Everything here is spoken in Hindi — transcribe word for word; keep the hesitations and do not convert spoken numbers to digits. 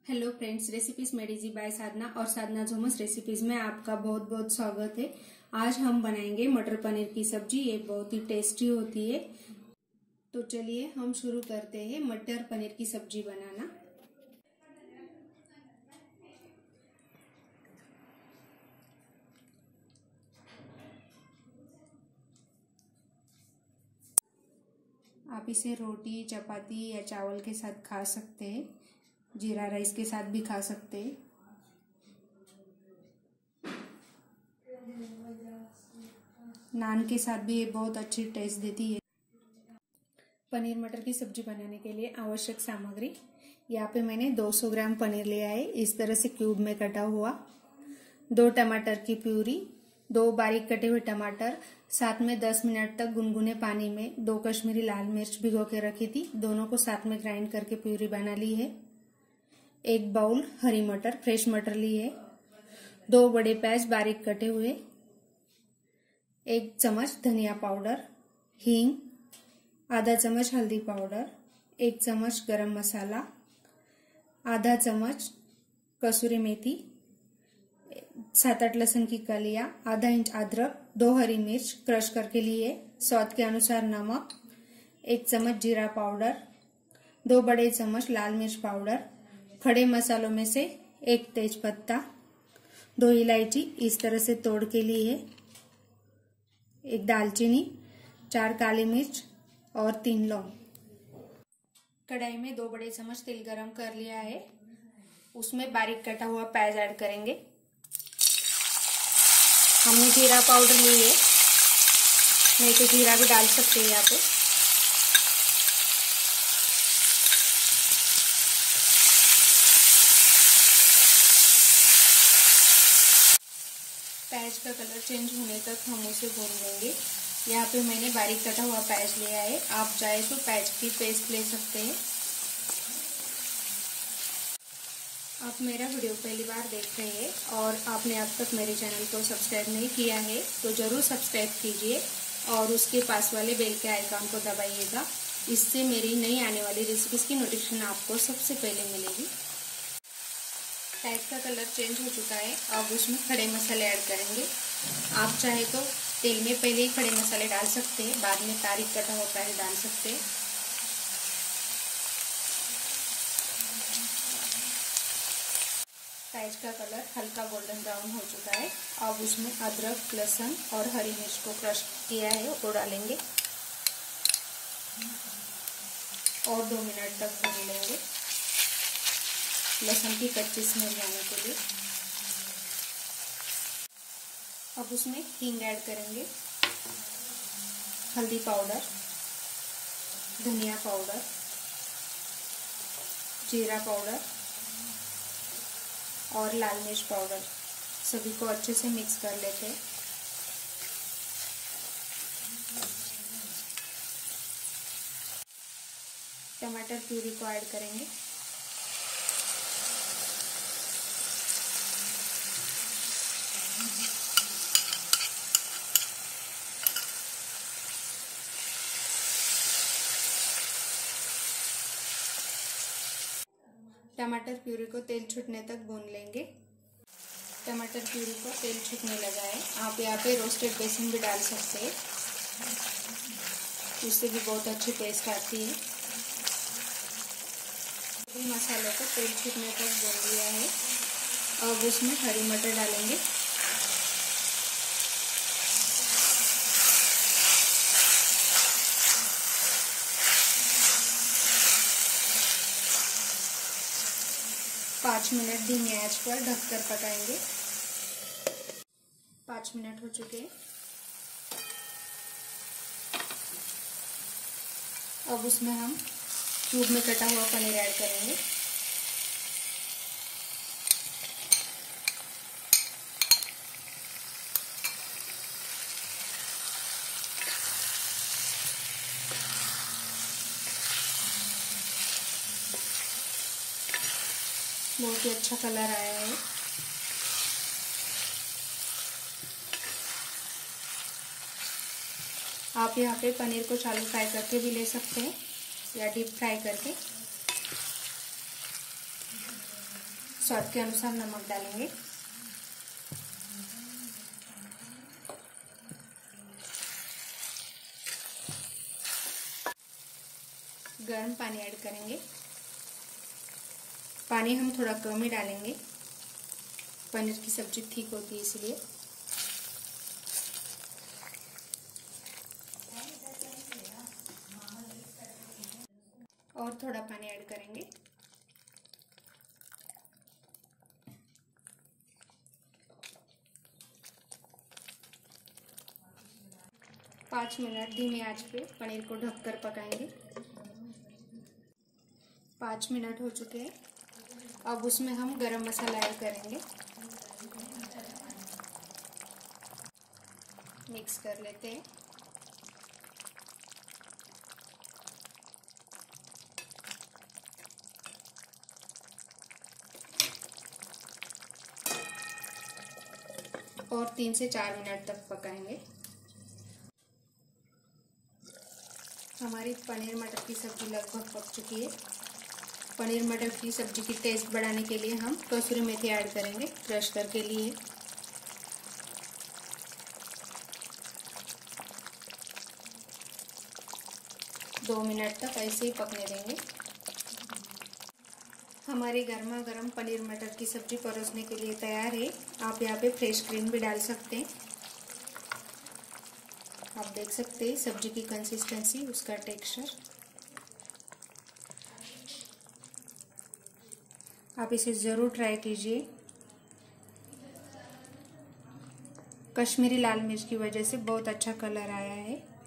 Hello friends, recipes made easy by Sadhana और साधना जोमस रेसिपीज में आपका बहुत बहुत स्वागत है। आज हम बनाएंगे मटर पनीर की सब्जी। ये बहुत ही टेस्टी होती है। तो चलिए हम शुरू करते हैं मटर पनीर की सब्जी बनाना। आप इसे रोटी, चपाती या चावल के साथ खा सकते हैं। जीरा राइस के साथ भी खा सकते हैं। नान के साथ भी ये बहुत अच्छी टेस्ट देती है। पनीर मटर की सब्जी बनाने के लिए आवश्यक सामग्री, यहाँ पे मैंने दो सौ ग्राम पनीर लिया है, इस तरह से क्यूब में कटा हुआ। दो टमाटर की प्यूरी, दो बारीक कटे हुए टमाटर, साथ में दस मिनट तक गुनगुने पानी में दो कश्मीरी लाल मिर्च भिगो के रखी थी, दोनों को साथ में ग्राइंड करके प्यूरी बना ली है। एक बाउल हरी मटर, फ्रेश मटर ली है। दो बड़े प्याज बारीक कटे हुए, एक चम्मच धनिया पाउडर, हींग, आधा चम्मच हल्दी पाउडर, एक चम्मच गरम मसाला, आधा चम्मच कसूरी मेथी, सात आठ लहसुन की कलियां, आधा इंच अदरक, दो हरी मिर्च क्रश करके लिए, स्वाद के अनुसार नमक, एक चम्मच जीरा पाउडर, दो बड़े चम्मच लाल मिर्च पाउडर, खड़े मसालों में से एक तेज पत्ता, दो इलायची इस तरह से तोड़ के लिए, एक दालचीनी, चार काली मिर्च और तीन लौंग। कढ़ाई में दो बड़े चम्मच तेल गरम कर लिया है, उसमें बारीक कटा हुआ प्याज ऐड करेंगे। हमने जीरा पाउडर ली है, नहीं तो जीरा भी डाल सकते हैं यहाँ पे। प्याज का कलर चेंज होने तक हम उसे भून लेंगे। यहाँ पे मैंने बारीक कटा हुआ प्याज लिया है, आप चाहे तो प्याज की पेस्ट ले सकते हैं। आप मेरा वीडियो पहली बार देख रहे हैं और आपने अब तक मेरे चैनल को सब्सक्राइब नहीं किया है तो जरूर सब्सक्राइब कीजिए और उसके पास वाले बेल के आइकॉन को दबाइएगा। इससे मेरी नई आने वाली रेसिपीज की नोटिफिकेशन आपको सबसे पहले मिलेगी। प्याज का कलर चेंज हो चुका है, अब उसमें खड़े मसाले ऐड करेंगे। आप चाहे तो तेल में पहले ही खड़े मसाले डाल सकते हैं, बाद में बारीक कटा हुआ प्याज डाल सकते हैं। प्याज का कलर हल्का गोल्डन ब्राउन हो चुका है, अब उसमें अदरक, लहसुन और हरी मिर्च को क्रश किया है वो डालेंगे और दो मिनट तक भून लेंगे लहसुन की कच्ची स्मेल जाने के लिए। अब उसमें हींग ऐड करेंगे, हल्दी पाउडर, धनिया पाउडर, जीरा पाउडर और लाल मिर्च पाउडर, सभी को अच्छे से मिक्स कर लेते हैं। टमाटर प्यूरी को ऐड करेंगे। टमाटर प्यूरी को तेल छूटने तक भून लेंगे। टमाटर प्यूरी को तेल छूटने लगा है, आप यहाँ पे रोस्टेड बेसन भी डाल सकते हैं, उससे भी बहुत अच्छी टेस्ट आती है। सभी मसालों को तेल छूटने तक भून लिया है, अब उसमें हरी मटर डालेंगे। पाँच मिनट धीमी आंच पर ढककर पकाएंगे। पाँच मिनट हो चुके हैं, अब उसमें हम क्यूब में कटा हुआ पनीर ऐड करेंगे। बहुत ही अच्छा कलर आया है। आप यहाँ पे पनीर को चालू फ्राई करके भी ले सकते हैं या डीप फ्राई करके। स्वाद के अनुसार नमक डालेंगे। गर्म पानी ऐड करेंगे। पानी हम थोड़ा कम ही डालेंगे, पनीर की सब्जी ठीक होती है इसलिए। और थोड़ा पानी ऐड करेंगे। पाँच मिनट धीमी आंच पे पनीर को ढककर पकाएंगे। पाँच मिनट हो चुके हैं। अब उसमें हम गरम मसाला ऐड करेंगे। मिक्स कर लेते हैं। और तीन से चार मिनट तक पकाएंगे। हमारी पनीर मटर की सब्जी लगभग पक चुकी है। पनीर मटर की सब्जी की टेस्ट बढ़ाने के लिए हम कसूरी मेथी ऐड करेंगे, क्रश करके लिए। दो मिनट तक ऐसे ही पकने देंगे। हमारी गर्मा गर्म पनीर मटर की सब्जी परोसने के लिए तैयार है। आप यहाँ पे फ्रेश क्रीम भी डाल सकते हैं। आप देख सकते हैं सब्जी की कंसिस्टेंसी, उसका टेक्सचर। आप इसे ज़रूर ट्राई कीजिए। कश्मीरी लाल मिर्च की वजह से बहुत अच्छा कलर आया है।